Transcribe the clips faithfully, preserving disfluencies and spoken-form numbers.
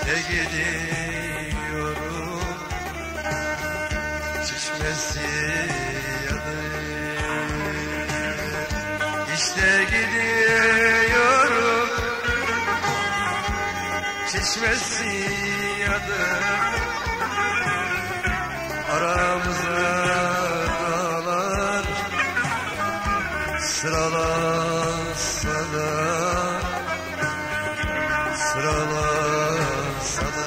İşte gidiyorum çeşmesi yanıyor. İşte gidiyorum çeşmesi yanıyor. Aramıza dağlar sıralansa da, sıralansa da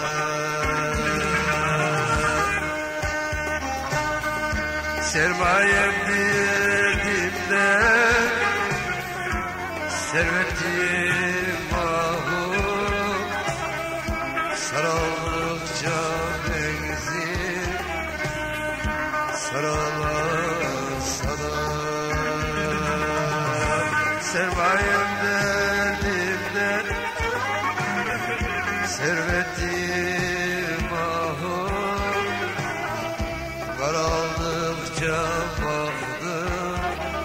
sermayem derdimde, servetim mahum. Sarıldıkça benzin sarılansa da, sermayem derdimden, servetim mahum. Karaldıkça baktım,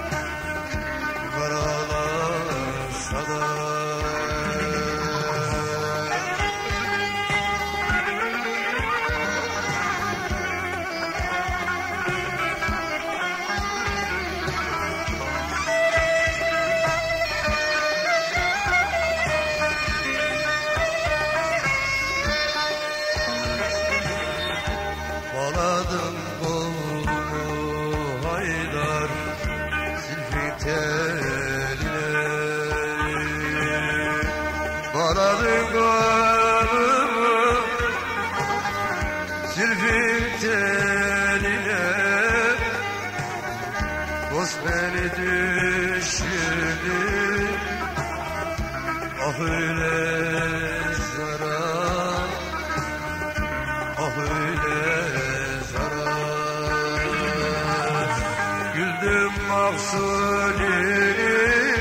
karalansa da. Bağladım kolumu haydar zülfü teline, bağladım kolumu zülfü teline. Dost beni düşürdü, ah öyle zarar, ah öyle zarar. Güldüm mahsulünü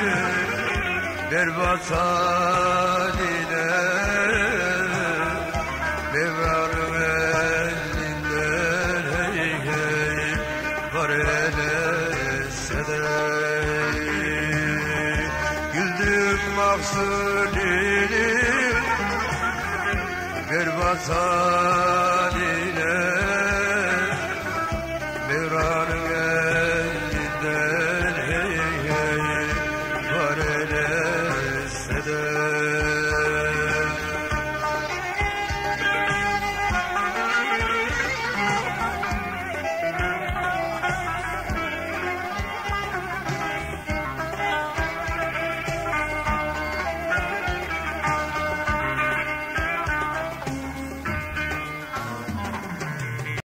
berbat haline, ne var elinden hey hey var elese de. Güldüm mahsulünü berbat haline,